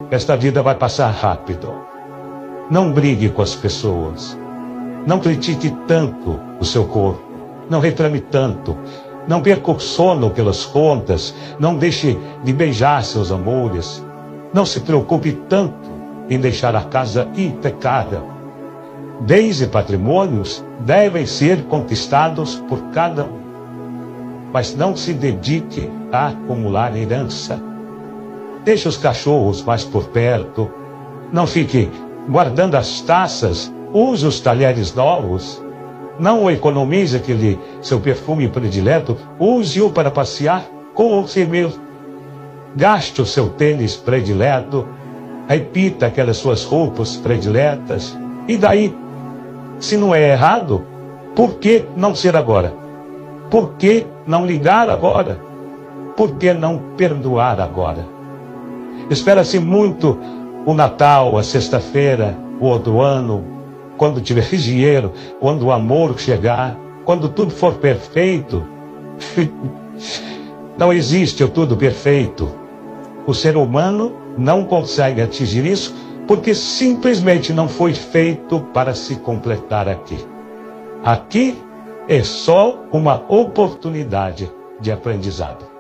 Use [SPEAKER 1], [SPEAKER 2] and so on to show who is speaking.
[SPEAKER 1] Esta vida vai passar rápido. Não brigue com as pessoas. Não critique tanto o seu corpo. Não reclame tanto. Não perca o sono pelas contas. Não deixe de beijar seus amores. Não se preocupe tanto em deixar a casa impecável. Bens e patrimônios devem ser conquistados por cada um. Mas não se dedique a acumular herança. Deixe os cachorros mais por perto. Não fique guardando as taças. Use os talheres novos. Não economize aquele seu perfume predileto. Use-o para passear com você mesmo. Gaste o seu tênis predileto. Repita aquelas suas roupas prediletas. E daí? Se não é errado, por que não ser agora? Por que não ligar agora? Por que não perdoar agora? Espera-se muito o Natal, a sexta-feira, o outro ano, quando tiver dinheiro, quando o amor chegar, quando tudo for perfeito. Não existe o tudo perfeito. O ser humano não consegue atingir isso porque simplesmente não foi feito para se completar aqui. Aqui é só uma oportunidade de aprendizado.